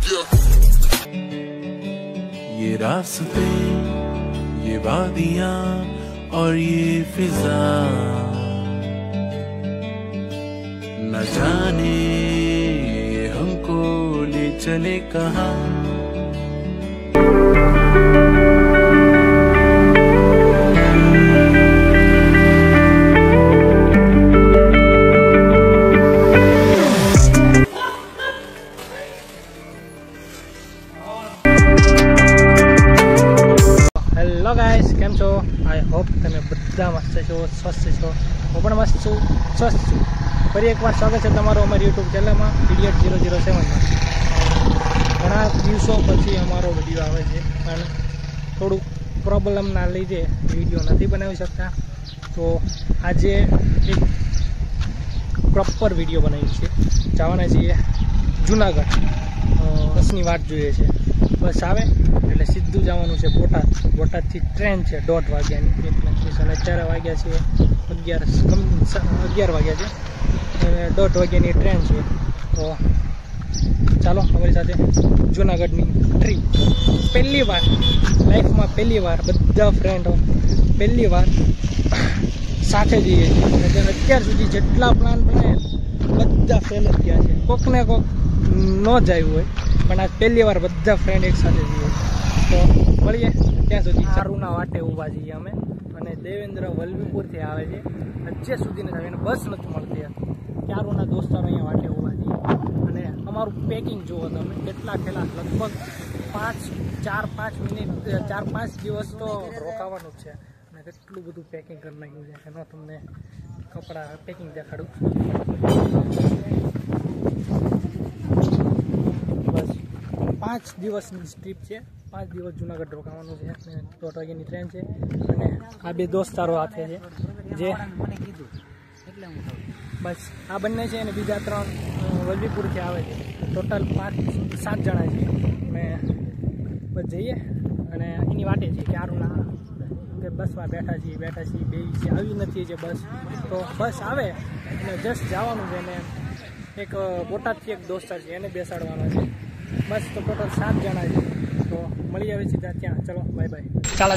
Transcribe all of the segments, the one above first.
ये रास्ते, ये वादियां और ये फिजा, न जाने ये हमको ले चले कहाँ। हेलो गाइस, केम छो? आई होप તમે બધા મસ્ત છો, સ્વસ્થ છો। હું પણ મસ્ત છું, સ્વસ્થ છું। ફરી એકવાર સ્વાગત છે તમારું અમારી યુટ્યુબ ચેનલમાં ઇડિયટ 007માં। ઘણા દિવસો પછી અમારો વિડીયો આવે છે, પણ થોડુંક પ્રોબ્લેમના લીધે વિડીયો નથી બનાવી શકતા। તો આજે એક પ્રોપર વિડીયો બનાવી છે। જવાના છીએ જુનાગઢ। બસની વાટ જોઈએ છે, બસ આવે એટલે સીધું જવાનું છે બોટાદ। બોટાદથી ટ્રેન છે 1:30 વાગ્યાની, 1:30 અને અત્યારે વાગ્યા છે 11 વાગ્યા છે અને 1:30 વાગ્યાની ટ્રેન છે। તો ચાલો અમારી સાથે જુનાગઢની ટ્રીપ। પહેલી વાર લાઈફમાં, પહેલી વાર બધા ફ્રેન્ડો પહેલી વાર સાથે જઈએ છીએ। અત્યાર સુધી જેટલા પ્લાન બનાવ્યા બધા ફેલ જ ગયા છે। કોકને કોક ન જ આવ્યું હોય, પણ આજ પહેલી વાર બધા ફ્રેન્ડ એક સાથે જઈએ। તો મળીએ ત્યાં સુધી। ચારુના વાટે ઊભા છીએ અમે, અને દેવેન્દ્ર વલભીપુરથી આવે છે, હજે સુધી નથી આવી, બસ નથી મળતી। ચારુના દોસ્તારો અહીંયા વાટે ઊભા છીએ, અને અમારું પેકિંગ જુઓ તમે કેટલા થેલા, લગભગ 4-5 મિનિટ 4-5 દિવસ તો રોકાવાનું જ છે, અને કેટલું બધું પેકિંગ કરી નાખ્યું છે એનો તમને કપડાં પેકિંગ દેખાડું। બસ 5 દિવસની ટ્રીપ છે, 5 દિવસ જુનાગઢ રોકાવાનું છે, અને 1:30 વાગ્યાની ટ્રેન છે। અને આ બે દોસ્તારો સાથે છે જે બસ આ બંને છે, અને બીજા 3 વલભીપુરથી આવે છે। ટોટલ 5-7 જણા છે, અને બસ જઈએ અને એની વાટે છે કે આરુના કે બસમાં બેઠા છીએ બે આવી નથી જે બસ। તો બસ આવે અને જસ્ટ જવાનું છે, અને એક બોટાદથી એક દોસ્તાર છે એને બેસાડવાનો છે। બસ તો ટોટલ 7 જણા છે। તો મળી આવે સીધા ત્યાં। ચલો બાય બાય। ચાલો।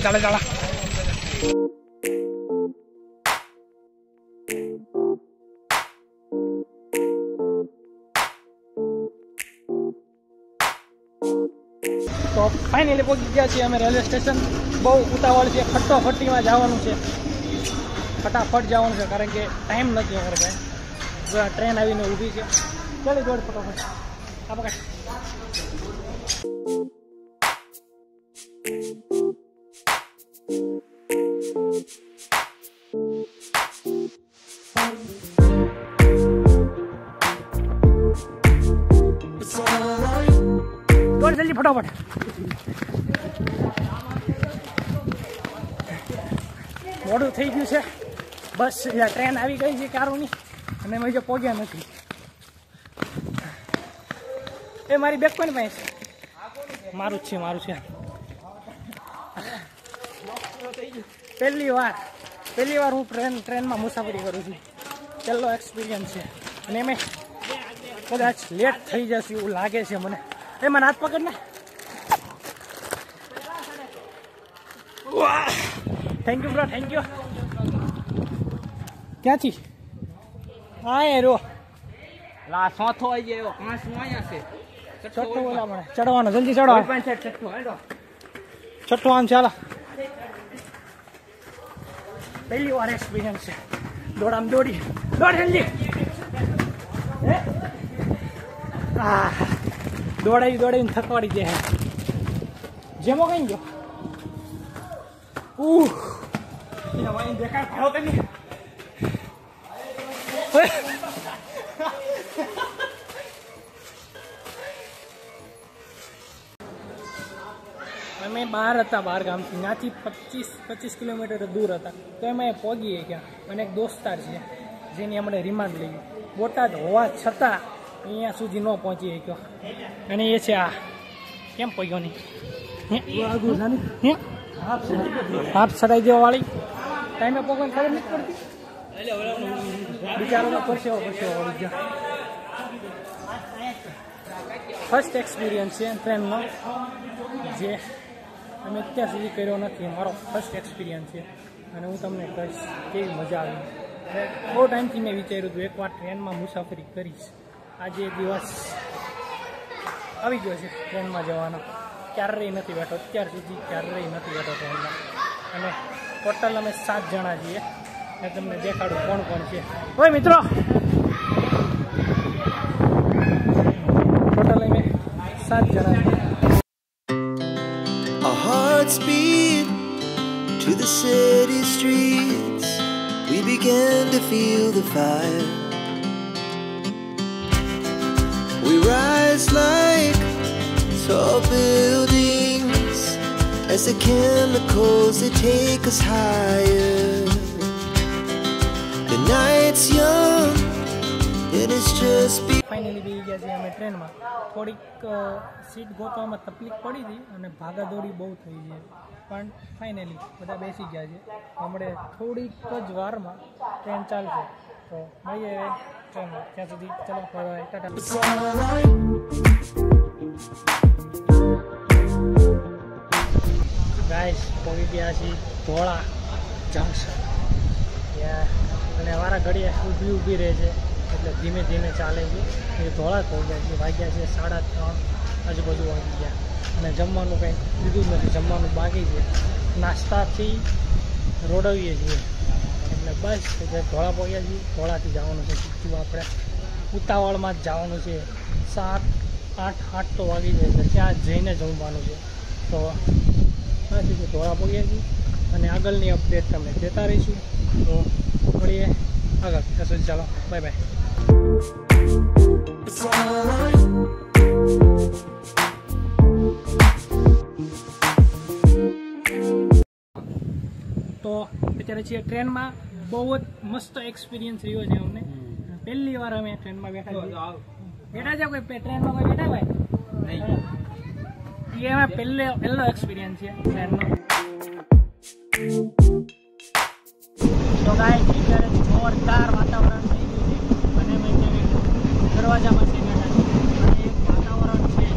તો ફાઇનલી પહોંચી ગયા છીએ અમે રેલવે સ્ટેશન। બહુ ઉતાવળ છે, ફટાફટીમાં જવાનું છે, ફટાફટ જવાનું છે, કારણ કે ટાઈમ નથી અમારે ભાઈ। ટ્રેન આવીને ઊભી છે, ચાલો દોડ ફટાફટ આ પકડ। દોડ જલ્દી ફટાફટ। મોડું થઈ ગયું છે, બસ ટ્રેન આવી ગઈ છે કારોની, અને અમે જો પહોંચ્યા નથી। એ મારી બેગ કોની પાસે છે? મારું જ છે। પહેલી વાર હું ટ્રેનમાં મુસાફરી કરું છું, પહેલો એક્સપિરિયન્સ છે, અને એમ કદાચ લેટ થઈ જશે એવું લાગે છે મને। એ મને હાથ પકડ ને। Thank you bro, thank you. ક્યાંથી? હા એ રો ચોથો આવી ગયો, 5 અહીંયા છે, છઠ્ઠો બોલા મને ચડવાનો, જલ્દી ચડો। છઠ્ઠો આમ ચાલો, પહેલી વાર એક્સપિરિયન્સ છે। દોડ જલ્દી। દોડાવીને થકવાડી દે। જેમો કઈ ગયો દેખાય ભાવ કરી। અમે બહાર હતા, બહાર ગામથી, ત્યાંથી 25 કિલોમીટર દૂર હતા, તો અમે પહોંચીએ ગયા। અને એક દોસ્તાર છે જેની અમને રિમાન્ડ લઈ બોટાદ હોવા છતાં અહીંયા સુધી ન પહોંચી શક્યો, અને એ છે આ કેમ પહોંચ્યો નહીં? હાથ ચડાઈ દેવા વાળી ટાઈમે પહોંચવાની ખબર નથી પડતી। બિચારો પરસેવો વળી ગયો। ફર્સ્ટ એક્સપિરિયન્સ છે ટ્રેનનો, જે અમે અત્યાર સુધી કર્યો નથી. મારો ફર્સ્ટ એક્સપિરિયન્સ છે અને હું તમને કહીશ કેવી મજા આવી. બહુ ટાઈમથી મેં વિચાર્યું હતું એકવાર ટ્રેનમાં મુસાફરી કરીશ. આજે દિવસ આવી ગયો છે ટ્રેનમાં જવાનો. ક્યારેય નથી બેઠો, અત્યાર સુધી ક્યારેય નથી બેઠો ટ્રેનમાં. અને ટોટલ અમે 7 જણા છીએ. મેં તમને દેખાડું કોણ કોણ છે. ઓય મિત્રો, ટોટલ અમે 7 જણા છીએ. Our hearts beat to the city streets. We began to feel the fire. We rise like tall buildings as the chemicals they take us higher. The night's young and it's just finally બેસી ગયા છીએ અમે ટ્રેનમાં. થોડીક seat ગોતવામાં તકલીફ પડી હતી અને ભાગાદોડી બહુ થઈ છે, પણ ફાઇનલી બધા બેસી ગયા છે. હમણાં થોડીક જ વારમાં ટ્રેન ચાલશે, તો મળીએ ટ્રેનમાં. ત્યાં સુધી ચલો, બાય ટાટા. ગાઈસ પહોંચી ગયા છીએ ધોળા જંકશન. ત્યાં અને અમારા ઘડીએ ઊભી રહે છે, એટલે ધીમે ધીમે ચાલે છે. એ ધોળા પહોંચ્યા છે. વાગ્યા છે 3:30 આજુબાજુ વાગી ગયા. અને જમવાનું કંઈ લીધું જ નથી, જમવાનું બાકી છે. નાસ્તાથી રોડવીએ છીએ, એટલે બસ ધોળા પહોંચ્યા છીએ. ધોળાથી જવાનું છે સીધું આપણે ઉતાવળમાં જ જવાનું છે. 7-8 તો વાગી જાય, એટલે ત્યાં જઈને જમવાનું છે. તો બસ ધોળા પહોંચ્યા છીએ અને આગળની અપડેટ તમને દેતા રહીશું. તો મળીએ આગળ. ત્યાં સુધી ચાલો, બાય બાય. તો અત્યારે છીએ ટ્રેનમાં. બહુ જ મસ્ત એક્સપિરિયન્સ રહ્યો છે અમને. પહેલી વાર અમે ટ્રેનમાં બેઠા છે. કોઈ ટ્રેનમાં કોઈ બેઠા ભાઈ? એ અમે પહેલો એક્સપિરિયન્સ છે ટ્રેનનો. તો ગાય અત્યારે જોરદાર વાતાવરણ થઈ ગયું છે અને અમે અત્યારે દરવાજામાંથી બેઠા છીએ અને એક વાતાવરણ છે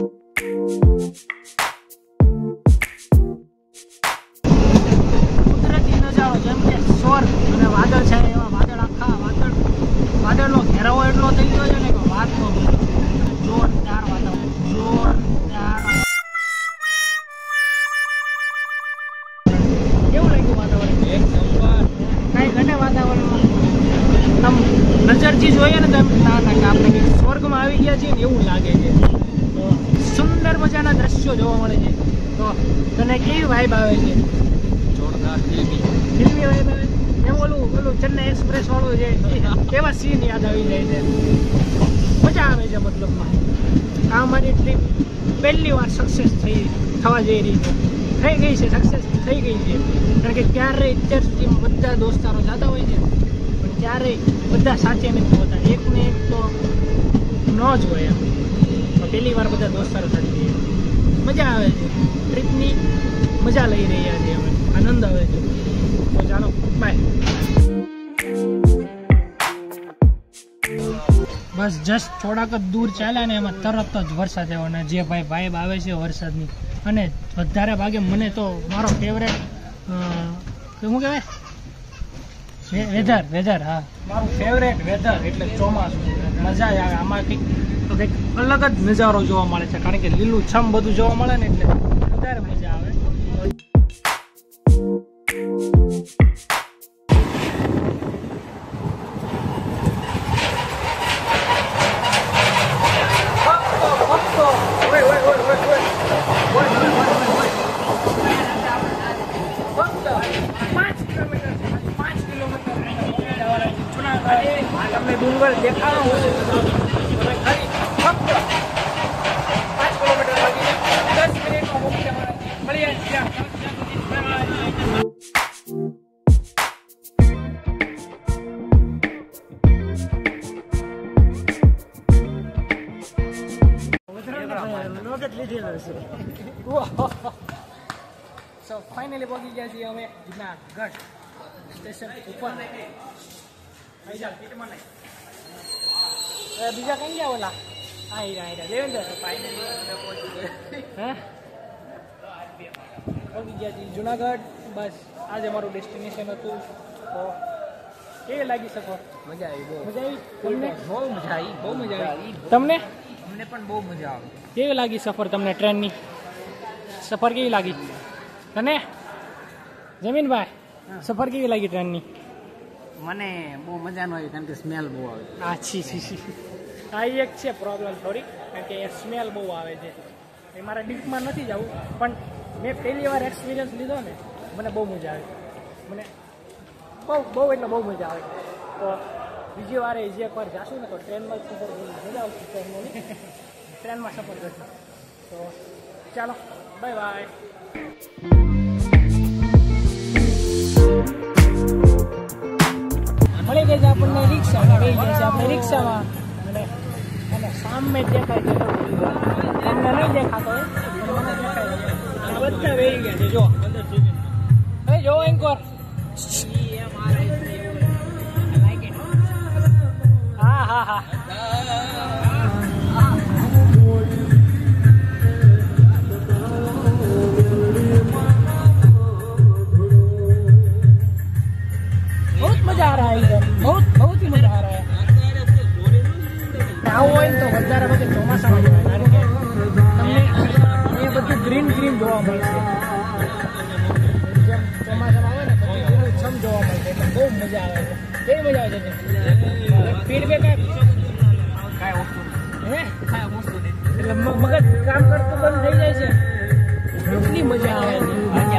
કુદરતી નજારો, જેમ કે સ્વર્ગ. અને વાદળ છે એવા વાદળ, આખા વાદળનો ઘેરાવો એટલો થઈ ગયો છે ને કે વાત ન પૂછો. જોરદાર વાતાવરણ, જોરદાર. કેવું લાગ્યું વાતાવરણ? એક નંબર. કઈ ઘટે વાતાવરણમાં આમ નજરથી જોઈએ ને તો એમ ના થાય કે આપણે કંઈક સ્વર્ગમાં આવી ગયા છીએ ને એવું લાગે છે. તો સુંદર મજાના દ્રશ્યો જોવા મળે છે. તો તને કેવી વાઇબ આવે છે? જોરદાર ફિલ્મી વાઇબ આવે. એમ ઓલું ચેન્નઈ એક્સપ્રેસ વાળું છે, એવા સીન યાદ આવી જાય છે. મજા આવે છે. મતલબમાં આ અમારી ટ્રીપ પહેલી વાર સક્સેસ થવા જઈ રહી છે. થઈ ગઈ છે, સક્સેસ થઈ ગઈ છે. કારણ કે ક્યારેય અત્યાર સુધી બધા દોસ્તારો જતા હોય છે, પણ ક્યારેય બધા સાથે નથી હોતા. એકને એક તો ન જ હોય એમ. પહેલી વાર બધા દોસ્તારો સાથે જઈએ, મજા આવે છે. ટ્રીપની મજા લઈ રહ્યા છીએ અમે, આનંદ આવે છે. તો ચાલો, બાય. બસ જસ્ટ થોડાક જ દૂર ચાલ્યા ને એમાં તરત જ વરસાદ આવ્યો. અને જે ભાઈ વાઇબ આવે છે વરસાદની, અને વધારે ભાગે મને તો મારો ફેવરેટ શું કહેવાય વેધર. હા, મારું ફેવરેટ વેધર એટલે ચોમાસું. મજા જ આવે આમાં. કંઈક અલગ જ નજારો જોવા મળે છે, કારણ કે લીલું છમ બધું જોવા મળે ને એટલે વધારે મજા આવે. તમને ડુંગર દેખાડો તમે ખાલી ફક્ત 5 કિલોમીટર લાગી 10 મિનિટમાં મળીએ ત્યાં. સો ફાઇનલી પહોંચી ગયા છીએ અમે જુનાગઢ સ્ટેશન ઉપર. બીજા કઈ ગયા ઓલા આયરા દેવેન્દ્ર હા પહોંચી ગયા છીએ જુનાગઢ. બસ આજે મારું ડેસ્ટિનેશન હતું. તો કેવી લાગી સફર? મજા આવી બહુ. મજા આવી તમને? બહુ મજા આવી. બહુ મજા આવી. તમને અમને પણ બહુ મજા આવી. કેવી લાગી સફર તમને? ટ્રેનની સફર કેવી લાગી તને જમીનભાઈ? સફર કેવી લાગી ટ્રેનની? મને બહુ મજા ન આવી કારણ કે સ્મેલ બહુ આવે. આ છી આ એક છે પ્રોબ્લેમ થોડી, કારણ કે એ સ્મેલ બહુ આવે છે. એ મારા ડીપમાં નથી જવું, પણ મેં પહેલી વાર એક્સપિરિયન્સ લીધો ને, મને બહુ મજા આવી. મને બહુ એટલે બહુ મજા આવે. તો બીજી વાર જે એકવાર જાશું ને તો ટ્રેનમાં જ સફર કરવું મજા આવશે. ટ્રેનમાં સફર કરશું. તો ચાલો બાય બાય. મળી ગઈ છે આપણને રિક્ષા. રહી જાય છે આપણે રિક્ષામાં અને સામે દેખાય છે તમને નહીં દેખાતો હોય મને દેખાય છે. બધા વહી ગયા છે જો. હવે જો એન્કોર હા बहुत मजा आ रहा है इधर. बहुत ही मजा आ रहा है. આવું હોય ને તો વધારે બધું ચોમાસામાં જવાય, કારણ કે તમને એ બધું ગ્રીન જોવા મળશે. જેમ ચોમાસામાં આવે ને પછી લીલુંછમ જોવા મળશે, એટલે બહુ મજા આવે છે. કેવી મજા આવે છે? ફીડબેક કાંઈ વસ્તુ એટલે મગજ કામ કરતું બંધ થઈ જાય છે. એટલી મજા આવે છે.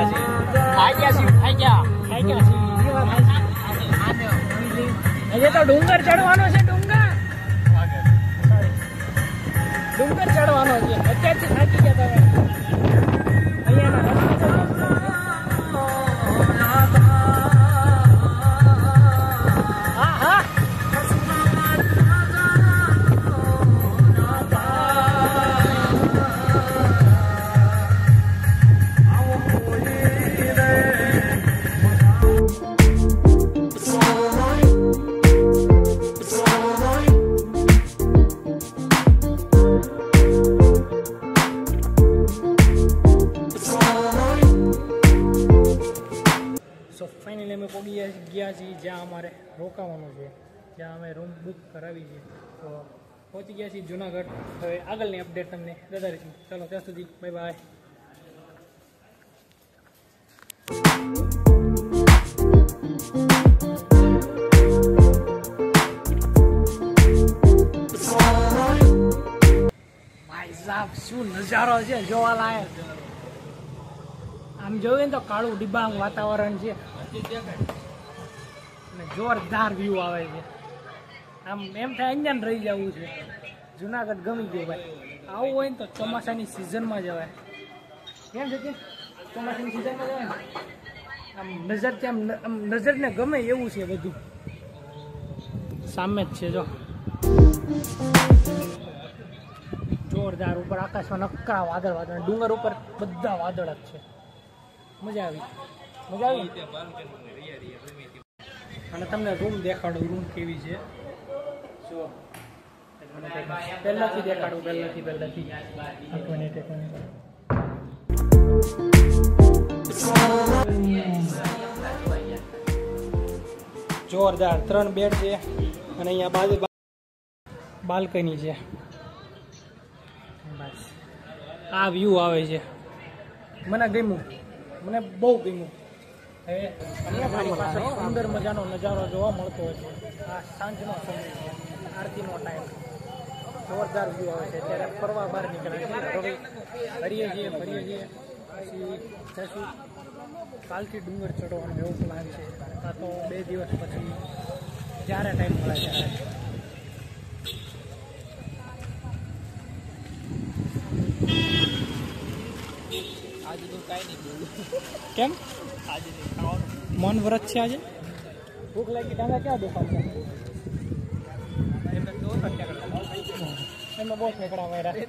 હજે તો ડુંગર ચડવાનો છે. ડુંગર ચડવાનો છે. અત્યારથી થાકી ગયા તમે. હા ફાઇનલી અમે પહોંચી ગયા છીએ જ્યાં અમારે રોકાવાનું છે, જ્યાં અમે રૂમ બુક કરાવી છે. તો પહોંચી ગયા છીએ જુનાગઢ. હવે આગળની અપડેટ તમને બતાવીશું. ચાલો ત્યાં સુધી બાય બાય. ભાઈ સાહેબ શું નજારો છે જોવા લાયક. આમ જોઈએ ને તો કાળું ડિબાંગ વાતાવરણ છે અને જોરદાર વ્યૂ આવે છે. આમ એમ થાય અહીંયા રહી જવું છે. જુનાગઢ ગમી ગયું ભાઈ. આવું હોય ને તો ચોમાસાની સિઝનમાં જવાય. કેમ છે કે ચોમાસાની સિઝનમાં જવાય ને આમ નજરથી આમ નજરને ગમે એવું છે બધું. સામે જ છે જો, જોરદાર. ઉપર આકાશમાં નક્કા વાદળ, ડુંગર ઉપર બધા વાદળ જ છે. મજા આવી. અને તમને રૂમ દેખાડું, રૂમ કેવી છે જો. પહેલાથી દેખાડું, પહેલાથી એક મિનિટ. જોરદાર 3 બેડ છે અને અહીંયા બાજુ બાલ્કની છે. બસ આ વ્યૂ આવે છે. મને ગમ્યું, મને બહુ ગમ્યું. હવે અમારી પાસે સુંદર મજાનો નજારો જોવા મળતો હોય છે. આ સાંજનો સમય છે, આરતીનો ટાઈમ. જોરદાર વ્યૂ આવે છે. ત્યારે ફરવા બહાર નીકળ્યા છે. હવે ફરીએ છીએ પછી જશું. કાલથી ડુંગર ચડવાનો એવો પ્લાન છે. આ તો 2 દિવસ પછી જ્યારે ટાઈમ મળે ત્યારે. આજે તો કાંઈ નહીં બોલું. કેમ? આજે નહીં ખાવાનું. મૌન વ્રત છે આજે. ભૂખ લાગી ટાંગા ક્યાં દેખાડશે? એમાં બહુ નીકળા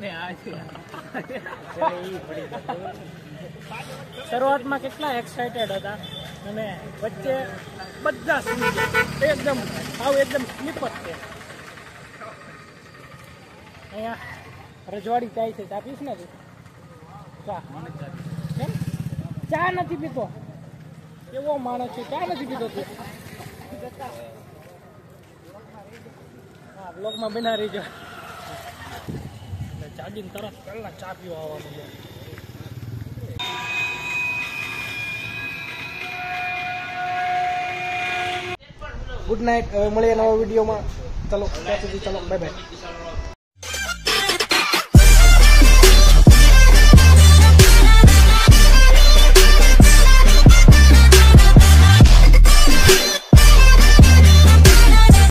માર્યા. શરૂઆતમાં કેટલા એક્સાઇટેડ હતા અને વચ્ચે બધા એકદમ સ્લીપ જ છે. અહીંયા રજવાડી ચાય છે. ચા પીશ ને તું? ચા કેમ ચા નથી પીતો? કેવો માણસ છે, ચા નથી પીતો તું? હા, બ્લોગમાં બના રહી જાય. જાગીને તરત પહેલા ચા પીવા આવવાનું છે. Good night. હવે મળીએ નવા વિડીયોમાં. ચલો ત્યાં સુધી, ચલો બાય બાય.